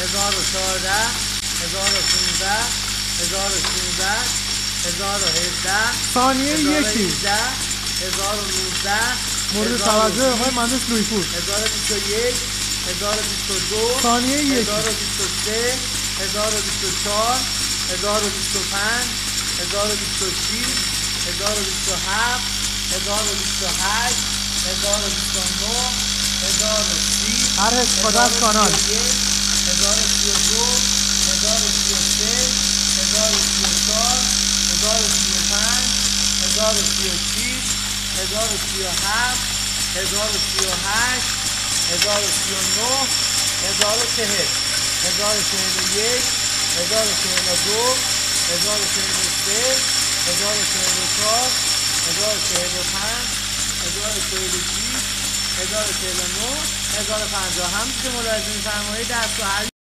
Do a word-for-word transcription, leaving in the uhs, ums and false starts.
هزار و چهارده، هزار و پانزده، هزار و شانزده، هزار و هفده، ثانیه یکی هزار و نوزده، مورد توجه آقای مهندس لویپور. هزار و بیست و یک، هزار و بیست و دو، ثانیه یکی هزار و بیست و سه، هزار و بیست و چهار، هزار و بیست و پنج، هزار و بیست و شش، هزار و بیست و هفت، هزار و بیست و هشت، هزار و بیست و نه، هزار و سی، هر استفاده از کانال، هزار و سی و دو، هزار و سی و سه، هزار و سی و چهار، هزار و سی و پنج، هزار و سی و شش، هزار و سی و هفت، هزار و سی و هشت، هزار و سی و نه، هزار و چهل، هزار و چهل و یک، هزار و چهل و دو، هزار و چهل و سه، هزار و چهل و چهار، هزار و چهل و پنج، هزار و چهل و شش، هزار و چهل و نه، هزار و پنجاه. همچنین که ملاحظه می‌فرمایید دست و